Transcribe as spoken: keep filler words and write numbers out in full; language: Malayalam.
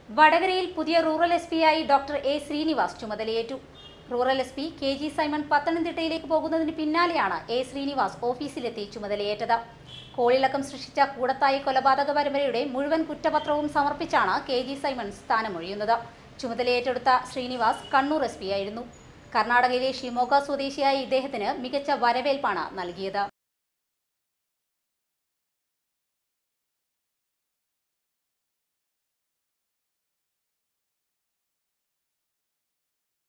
വടകരയിൽ പുതിയ റൂറൽ എസ് പിയായി ഡോക്ടർ എ ശ്രീനിവാസ് ചുമതലയേറ്റു. Rural S P K G Simon പത്തനംതിട്ടയിലേക്ക് പോകുന്നതിന് പിന്നാലെയാണ് എ ശ്രീനിവാസ് ഓഫീസിലെത്തി ചുമതലയേറ്റത്. കോളിളക്കം സൃഷ്ടിച്ച കൂടത്തായി കൊലപാതക പരമ്പരയുടെ മുഴുവൻ കുറ്റപത്രവും സമർപ്പിച്ചാണ് കെ ജി സൈമൺ സ്ഥാനമൊഴിയുന്നത്. ചുമതലയേറ്റെടുത്ത ശ്രീനിവാസ് കണ്ണൂർ എസ് പിയായിരുന്നു. കർണാടകയിലെ ഷിമോഗ സ്വദേശിയായ ഇദ്ദേഹത്തിന് മികച്ച വരവേൽപ്പാണ് നൽകിയത്.